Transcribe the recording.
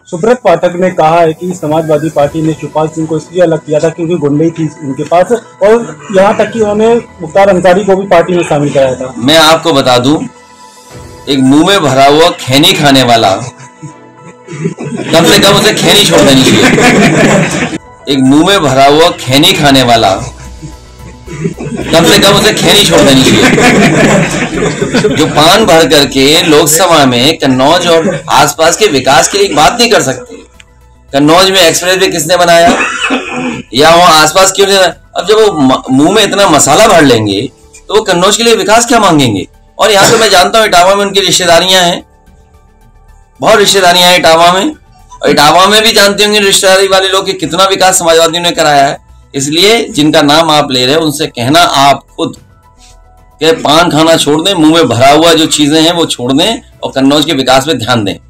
सुब्रत पाठक ने कहा है कि समाजवादी पार्टी ने शिवपाल सिंह को इसलिए अलग किया था क्योंकि गुंडे थी उनके पास, और यहाँ तक कि उन्होंने मुख्तार अंसारी को भी पार्टी में शामिल कराया था। मैं आपको बता दूं, एक मुंह में भरा हुआ खैनी खाने वाला कम से कम उसे खैनी छोड़ देनी चाहिए। एक मुंह में भरा हुआ खैनी खाने वाला कम से कम उसे खैनी छोड़ देनी चाहिए। जो पान भर करके लोकसभा में कन्नौज और आसपास के विकास के लिए बात नहीं कर सकते। कन्नौज में एक्सप्रेस वे किसने बनाया या वहां आसपास क्यों नहीं? अब जब वो मुंह में इतना मसाला भर लेंगे तो वो कन्नौज के लिए विकास क्या मांगेंगे? और यहाँ तो मैं जानता हूँ इटावा में उनकी रिश्तेदारियां हैं, बहुत रिश्तेदारियां हैं इटावा में, और इटावा में भी जानते होंगे रिश्तेदारी वाले लोग कि कितना विकास समाजवादियों ने कराया है। इसलिए जिनका नाम आप ले रहे हैं उनसे कहना आप खुद के पान खाना छोड़ दें, मुंह में भरा हुआ जो चीजें हैं वो छोड़ दें और कन्नौज के विकास पे ध्यान दें।